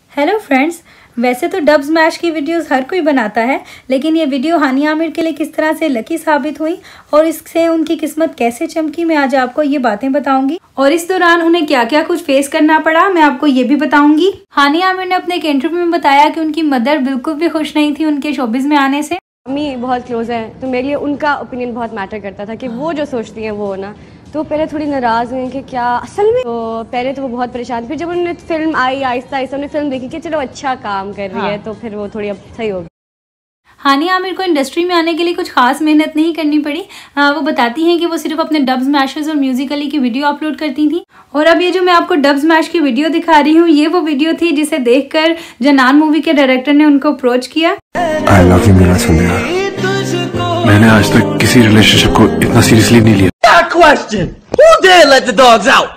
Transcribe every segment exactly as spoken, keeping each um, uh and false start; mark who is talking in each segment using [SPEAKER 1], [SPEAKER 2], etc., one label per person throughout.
[SPEAKER 1] Hello friends, वैसे तो Dubsmash की वीडियोस हर कोई बनाता है, लेकिन ये वीडियो हानिया आमिर के लिए किस तरह से लकी साबित हुई और इससे उनकी किस्मत कैसे चमकी, मैं आज आपको ये बातें बताऊंगी। और इस दौरान उन्हें क्या क्या कुछ फेस करना पड़ा मैं आपको ये भी बताऊंगी। हानिया आमिर ने अपने एक इंटरव्यू में बताया कि उनकी मदर बिल्कुल भी खुश नहीं थी उनके शोबिज में आने से।
[SPEAKER 2] मम्मी बहुत क्लोज है तो मेरे लिए उनका ओपिनियन बहुत मैटर करता था कि वो जो सोचती हैं वो ना, तो पहले थोड़ी नाराज़ हुई कि क्या असल में, तो पहले तो वो बहुत परेशान। फिर जब उन्होंने फिल्म आई आहिस्ता आहिस्ता उन्होंने फिल्म देखी कि चलो अच्छा काम कर रही है, तो फिर वो थोड़ी अब सही होगी।
[SPEAKER 1] हानिया आमिर को इंडस्ट्री में आने के लिए कुछ खास मेहनत नहीं करनी पड़ी। आ, वो बताती हैं कि वो सिर्फ अपने डब स्मैशेस और म्यूजिकली की वीडियो अपलोड करती थी। और अब ये जो मैं आपको डब स्मैश की वीडियो दिखा रही हूँ, ये वो वीडियो थी जिसे देखकर जनान मूवी के डायरेक्टर ने उनको अप्रोच किया।
[SPEAKER 3] I love you, मेरा सुनिया। मैंने आज तक किसी रिलेशनशिप को इतना सीरियसली नहीं लिया।
[SPEAKER 4] Question. Who dare let the dogs out?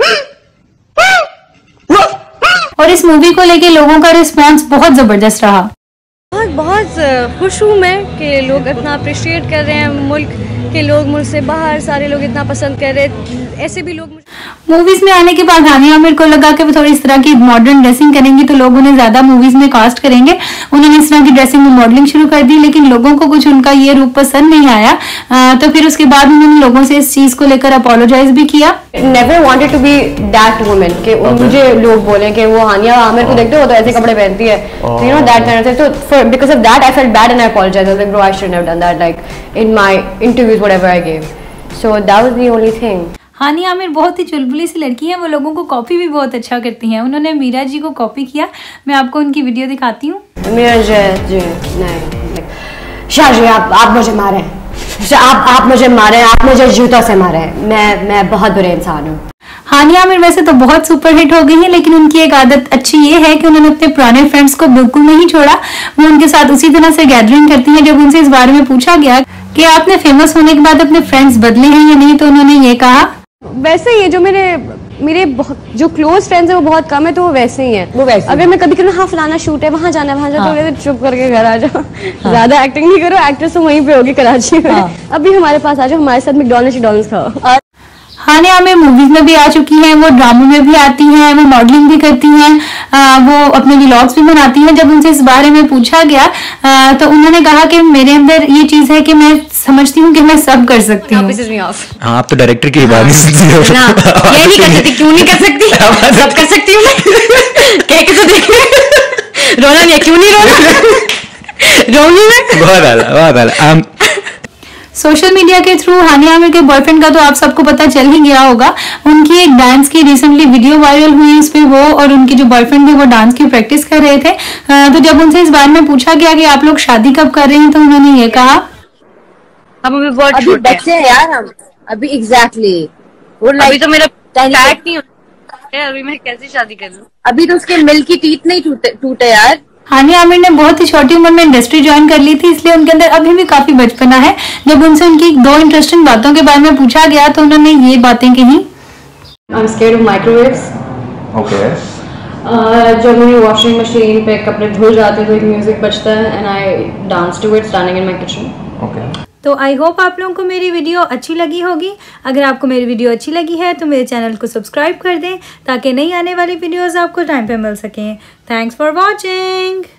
[SPEAKER 1] और इस मूवी को लेके लोगों का रिस्पांस बहुत जबरदस्त रहा।
[SPEAKER 2] बहुत बहुत खुश हूँ मैं कि लोग इतना अप्रिशिएट कर रहे हैं, मुल्क के लोग, मुल्क से बाहर सारे लोग इतना पसंद कर रहे हैं। ऐसे भी लोग
[SPEAKER 1] मूवीज में आने के बाद हानिया आमिर को लगा कि वो थोड़ी इस तरह की मॉडर्न ड्रेसिंग करेंगी तो लोग उन्हें ज्यादा मूवीज में कास्ट करेंगे। उन्होंने इस तरह की ड्रेसिंग में मॉडलिंग शुरू कर दी, लेकिन लोगों को कुछ उनका ये रूप पसंद नहीं आया। आ, तो फिर उसके बाद उन्होंने लोगों से इस चीज को लेकर अपोलोजाइज भी किया।
[SPEAKER 2] Never wanted to be that woman कि मुझे लोग बोले कि वो हानिया आमिर को देखते हो तो ऐसे कपड़े पहनती है, you know that kind of thing. तो because of that I felt bad and I apologised, like bro I shouldn't have done that, like in my interviews whatever I give. So that was the only thing.
[SPEAKER 1] Hania Aamir बहुत ही चुलबुली सी लड़की है, वो लोगों को copy भी बहुत अच्छा करती हैं। उन्होंने मीरा जी को कॉपी किया, मैं आपको उनकी वीडियो दिखाती हूँ।
[SPEAKER 2] मीरा जी जी नहीं, शाह जी आप आप मुझे मारे, आप आप मुझे मारे, आप मुझे जूतों से मारे, मैं मैं बहुत बुरे इंसान हूँ।
[SPEAKER 1] हानिया आमिर वैसे तो बहुत सुपरहिट हो गई है, लेकिन उनकी एक आदत अच्छी ये है कि उन्होंने अपने पुराने फ्रेंड्स को बिल्कुल नहीं छोड़ा। वो उनके साथ उसी तरह से गैदरिंग करती हैं। जब उनसे इस बारे में पूछा गया कि आपने फेमस होने के बाद अपने फ्रेंड्स बदले हैं या नहीं, तो उन्होंने ये कहा,
[SPEAKER 2] वैसे ये जो मेरे मेरे जो क्लोज फ्रेंड्स है वो बहुत कम है, तो वो वैसे ही हैं। वो वैसे अगर मैं कभी कभी हाँ फलाना शूट है वहाँ जाना है वहाँ जाना है, तो चुप करके घर आ जाओ, ज्यादा एक्टिंग नहीं करो, एक्ट्रेस तो वहीं पे होगी कराची में। अभी हमारे पास आ जाओ, हमारे साथ मैकडॉनल्ड्स मैकडॉनल्ड्स खाओ।
[SPEAKER 1] हानिया आमिर मूवीज में भी आ चुकी हैं, वो ड्रामों में भी आती हैं, वो मॉडलिंग भी करती हैं, वो अपने व्लॉग्स भी बनाती हैं। जब उनसे इस बारे में पूछा गया आ, तो उन्होंने कहा कि मेरे अंदर ये चीज है कि मैं समझती हूँ कि मैं सब कर सकती हूँ।
[SPEAKER 5] हाँ, आप तो डायरेक्टर की बात नहीं सुनती हो।
[SPEAKER 2] ये नहीं कर सकती, क्यों नहीं कर सकती, सब कर सकती हूँ मैं। कह के तो देख, रोना नहीं, क्यों नहीं रोना, रोनी मैं।
[SPEAKER 5] बहुत आला, बहुत आला।
[SPEAKER 1] सोशल मीडिया के थ्रू हानिया आमिर के बॉयफ्रेंड का तो आप सबको पता चल ही गया होगा। उनकी एक डांस की रिसेंटली वीडियो वायरल हुई, उस पे वो और उनके जो बॉयफ्रेंड थे वो डांस की प्रैक्टिस कर रहे थे। तो जब उनसे इस बारे में पूछा गया कि आप लोग शादी कब कर रहे हैं, तो उन्होंने ये कहा,
[SPEAKER 6] हम अभी बहुत छोटे हैं यार, हम अभी एग्जैक्टली वो अभी तो मेरा टाइट नहीं होता, अभी मैं कैसे शादी कर लूं, अभी तो उसके मिल की टीथ नहीं टूटे टूटे यार।
[SPEAKER 1] हानिया आमिर ने बहुत ही छोटी उम्र में इंडस्ट्री ज्वाइन कर ली थी, इसलिए उनके अंदर अभी भी काफी बचपना है। जब उनसे उनकी दो इंटरेस्टिंग बातों के बारे में पूछा गया तो उन्होंने ये बातें कही।
[SPEAKER 2] I'm scared of microwaves.
[SPEAKER 3] Okay.
[SPEAKER 2] uh, जब मेरी वॉशिंग मशीन पे कपड़े धुल जाते तो एक म्यूजिक बजता है and I dance to it standing in my kitchen.
[SPEAKER 3] Okay.
[SPEAKER 1] तो आई होप आप लोगों को मेरी वीडियो अच्छी लगी होगी। अगर आपको मेरी वीडियो अच्छी लगी है तो मेरे चैनल को सब्सक्राइब कर दें ताकि नई आने वाली वीडियोस आपको टाइम पे मिल सकें। Thanks for watching.